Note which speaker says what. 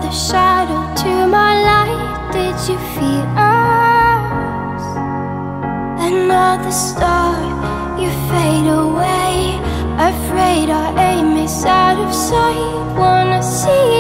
Speaker 1: a shadow to my light. Did you feel us? Another star, you fade away. Afraid our aim is out of sight. Wanna see